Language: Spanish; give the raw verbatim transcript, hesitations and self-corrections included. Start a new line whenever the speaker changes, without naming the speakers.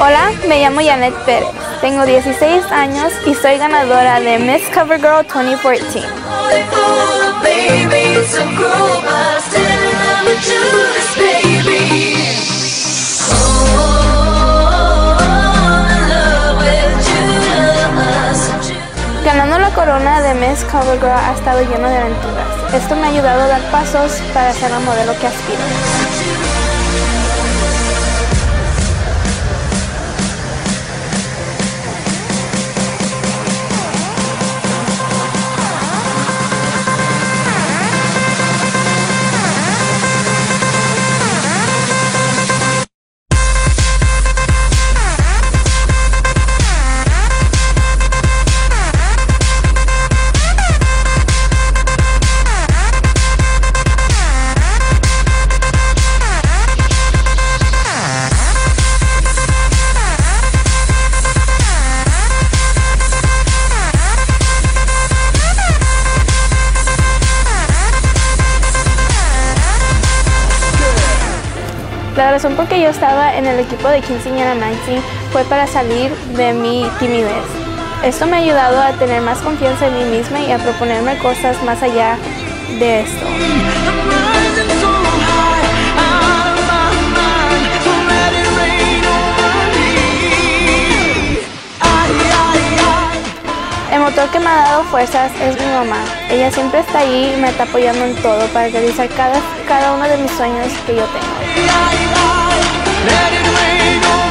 Hola, me llamo Janet Pérez, tengo dieciséis años y soy ganadora de Miss CoverGirl dos mil catorce. Ganando la corona de Miss CoverGirl ha estado lleno de aventuras. Esto me ha ayudado a dar pasos para ser la modelo que aspiro. La razón por que yo estaba en el equipo de Quinceañera Magazine fue para salir de mi timidez. Esto me ha ayudado a tener más confianza en mí misma y a proponerme cosas más allá de esto. El motor que me ha dado fuerzas es mi mamá. Ella siempre está ahí y me está apoyando en todo para realizar cada, cada uno de mis sueños que yo tengo.